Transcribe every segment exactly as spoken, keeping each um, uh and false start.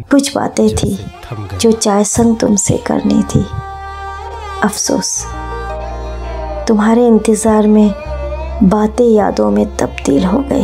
कुछ बातें थी जो चाहे संग तुमसे करनी थी। अफसोस तुम्हारे इंतज़ार में बातें यादों में तब्दील हो गई।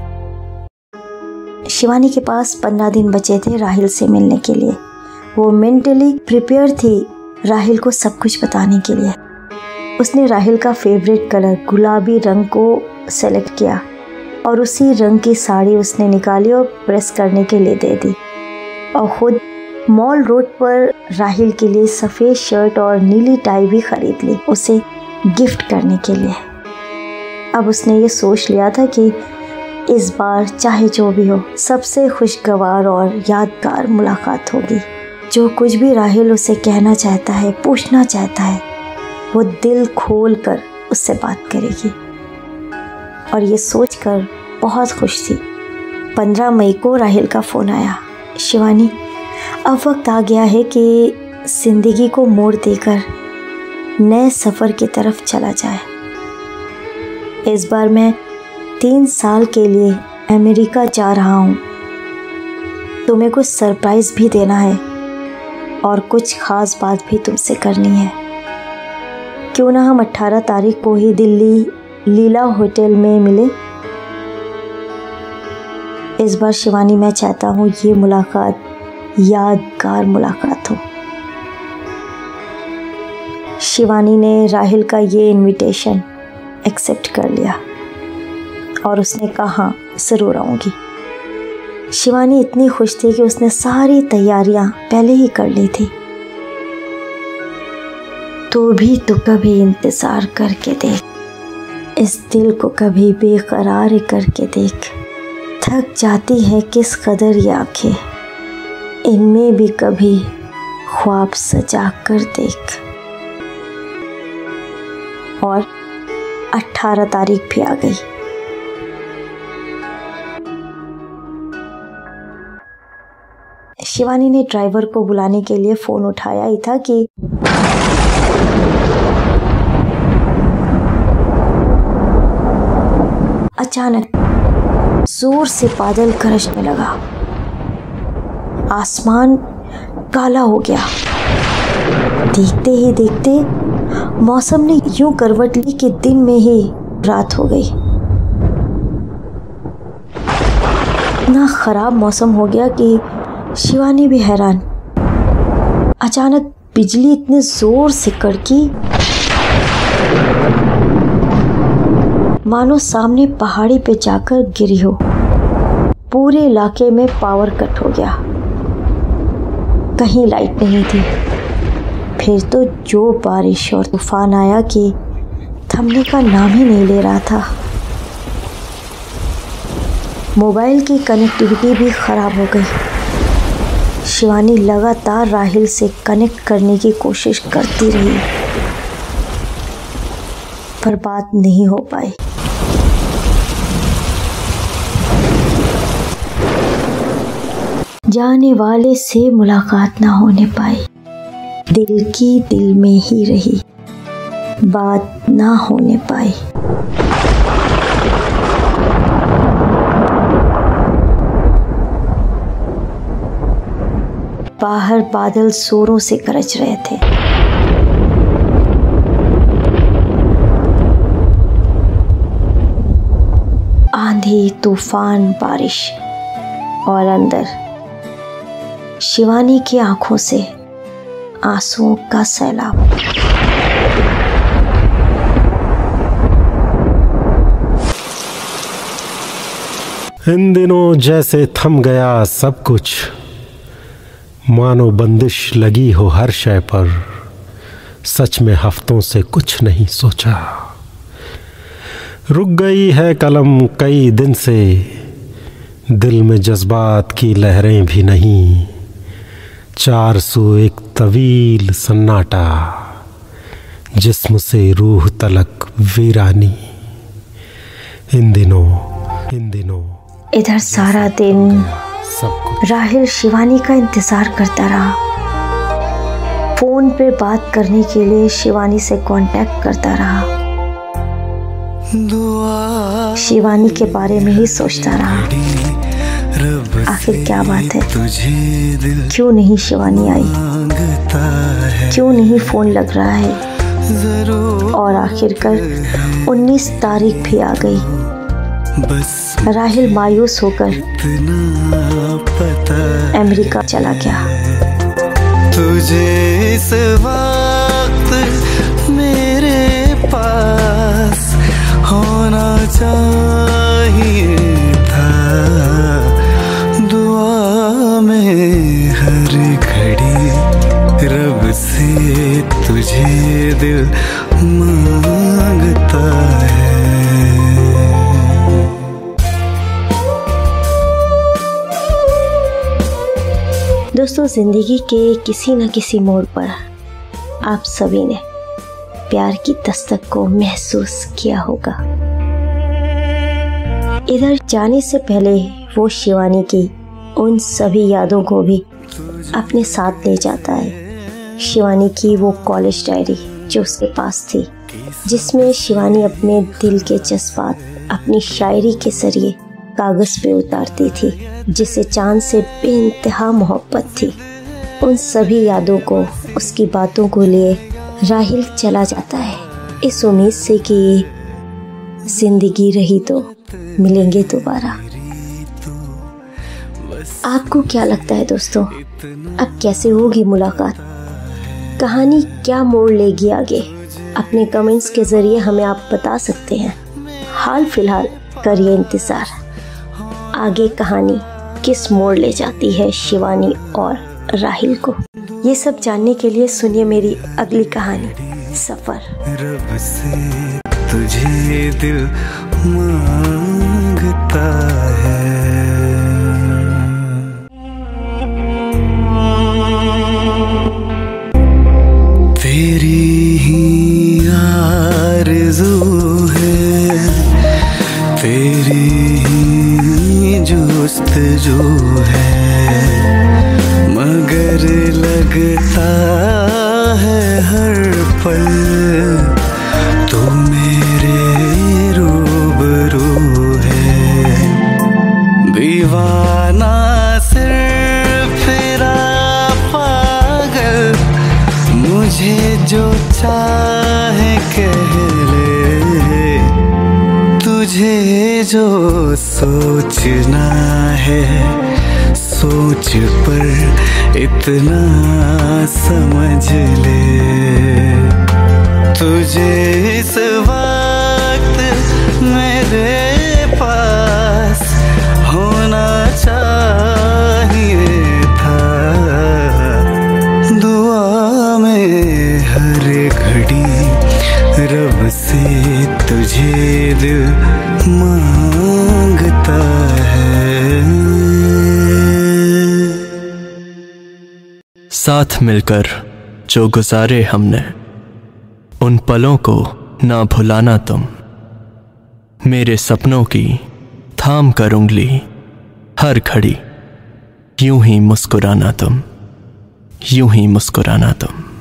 शिवानी के पास पंद्रह दिन बचे थे राहिल से मिलने के लिए। वो मेंटली प्रिपेयर थी राहिल को सब कुछ बताने के लिए। उसने राहिल का फेवरेट कलर गुलाबी रंग को सेलेक्ट किया और उसी रंग की साड़ी उसने निकाली और प्रेस करने के लिए दे दी, और खुद मॉल रोड पर राहिल के लिए सफ़ेद शर्ट और नीली टाई भी खरीद ली उसे गिफ्ट करने के लिए। अब उसने ये सोच लिया था कि इस बार चाहे जो भी हो सबसे खुशगवार और यादगार मुलाकात होगी। जो कुछ भी राहिल उसे कहना चाहता है, पूछना चाहता है, वो दिल खोल कर उससे बात करेगी। और ये सोचकर बहुत खुश थी। पंद्रह मई को राहिल का फ़ोन आया, शिवानी अब वक्त आ गया है कि ज़िंदगी को मोड़ देकर नए सफ़र की तरफ चला जाए। इस बार मैं तीन साल के लिए अमेरिका जा रहा हूँ। तुम्हें कुछ सरप्राइज़ भी देना है और कुछ ख़ास बात भी तुमसे करनी है। क्यों ना हम अट्ठारह तारीख को ही दिल्ली लीला होटल में मिले। इस बार शिवानी मैं चाहता हूँ ये मुलाकात यादगार मुलाकात हो। शिवानी ने राहिल का ये इनविटेशन एक्सेप्ट कर लिया और उसने कहा ज़रूर आऊँगी। शिवानी इतनी खुश थी कि उसने सारी तैयारियां पहले ही कर ली थी। तो भी तो कभी इंतज़ार करके देख, इस दिल को कभी बेकरार करके देख। थक जाती है किस कदर ये आँखें, इनमें भी कभी ख्वाब सजा कर देख। और अट्ठारह तारीख भी आ गई। शिवानी ने ड्राइवर को बुलाने के लिए फ़ोन उठाया ही था कि अचानक जोर से बादल गरजने लगा। आसमान काला हो गया। देखते ही देखते मौसम ने यूं करवट ली कि दिन में ही रात हो गई। इतना ख़राब मौसम हो गया कि शिवानी भी हैरान। अचानक बिजली इतने ज़ोर से कड़की मानो सामने पहाड़ी पे जाकर गिरी हो। पूरे इलाके में पावर कट हो गया। कहीं लाइट नहीं थी। फिर तो जो बारिश और तूफान आया कि थमने का नाम ही नहीं ले रहा था। मोबाइल की कनेक्टिविटी भी ख़राब हो गई। शिवानी लगातार राहिल से कनेक्ट करने की कोशिश करती रही, पर बात नहीं हो पाई। जाने वाले से मुलाकात ना होने पाई। दिल की दिल में ही रही, बात ना होने पाई। बाहर बादल जोरों से गरज रहे थे। आंधी, तूफान, बारिश, और अंदर शिवानी की आंखों से आंसुओं का सैलाब। इन दिनों जैसे थम गया सब कुछ, मानो बंदिश लगी हो हर शय पर। सच में हफ्तों से कुछ नहीं सोचा, रुक गई है कलम कई दिन से। दिल में जज्बात की लहरें भी नहीं, चार सौ एक तवील सन्नाटा, जिस्म से रूह तलक वीरानी। इन दिनों इन दिनों इधर सारा दिन राहिल शिवानी का इंतजार करता रहा। फोन पे बात करने के लिए शिवानी से कांटेक्ट करता रहा। शिवानी के बारे में ही सोचता रहा। आखिर क्या बात है, क्यों नहीं शिवानी आई, क्यों नहीं फोन लग रहा है। और आखिरकार उन्नीस तारीख भी आ गई। राहिल मायूस होकर अमेरिका चला गया। तुझे इस वक्त मेरे पास होना चाहिए था, दुआ में हर घड़ी रब से तुझे दिल मांगता है। दोस्तों, जिंदगी के किसी न किसी मोड़ पर आप सभी ने प्यार की दस्तक को महसूस किया होगा। इधर जाने से पहले वो शिवानी की उन सभी यादों को भी अपने साथ ले जाता है। शिवानी की वो कॉलेज डायरी जो उसके पास थी, जिसमें शिवानी अपने दिल के जज्बात अपनी शायरी के जरिए कागज पे उतारती थी, जिसे चांद से बेइंतहा मोहब्बत थी। उन सभी यादों को, उसकी बातों को लिए राहिल चला जाता है, इस उम्मीद से कि जिंदगी रही तो मिलेंगे दोबारा। आपको क्या लगता है दोस्तों, अब कैसे होगी मुलाकात, कहानी क्या मोड़ लेगी आगे? अपने कमेंट्स के जरिए हमें आप बता सकते हैं। हाल फिलहाल करिए इंतजार, आगे कहानी किस मोड़ ले जाती है शिवानी और राहिल को। ये सब जानने के लिए सुनिए मेरी अगली कहानी सफर। रब से तुझे दिल मांगता है। तेरी ही आरज़ू है, तेरी ही जुस्तजू है, मगर लगता है हर पल तू मेरे रूबरू है। दीवाना सिर्फ तेरा पागल, मुझे जो चाहे कह ले, तुझे जो सोचना है सोच पर इतना समझ ले। तुझे इस वक्त मेरे पास होना चाहिए था, दुआ में हर घड़ी रब से तुझे दिल मांगता है। साथ मिलकर जो गुजारे हमने, उन पलों को ना भुलाना तुम। मेरे सपनों की थाम कर उंगली, हर घड़ी यूं ही मुस्कुराना तुम, यूं ही मुस्कुराना तुम।